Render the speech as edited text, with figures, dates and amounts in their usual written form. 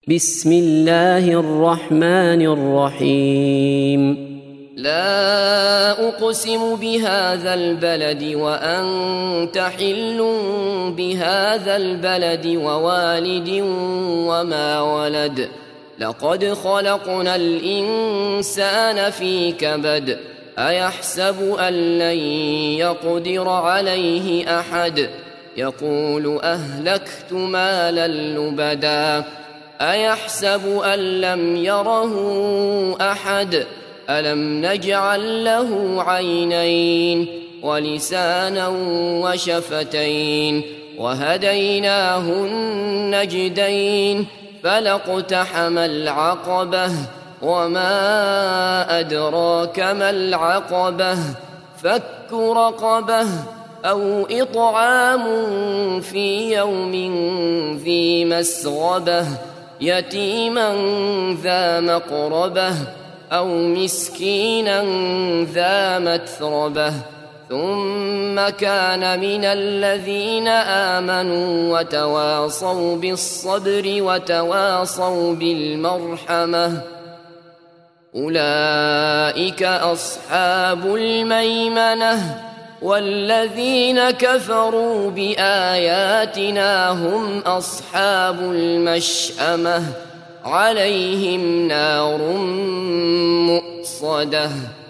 بسم الله الرحمن الرحيم. لا أقسم بهذا البلد وأنت حل بهذا البلد ووالد وما ولد لقد خلقنا الإنسان في كبد أيحسب أن لن يقدر عليه أحد يقول أهلكت مالا لبدا أيحسب أن لم يره أحد ألم نجعل له عينين ولسانا وشفتين وهديناه النجدين فلاقتحم العقبة وما أدراك ما العقبة فك رقبة أو إطعام في يوم ذي مسغبة يتيما ذا مقربة أو مسكينا ذا متربة ثم كان من الذين آمنوا وتواصوا بالصبر وتواصوا بالمرحمة أولئك أصحاب الميمنة والذين كفروا بآياتنا هم أصحاب المشأمة عليهم نار مؤصدة.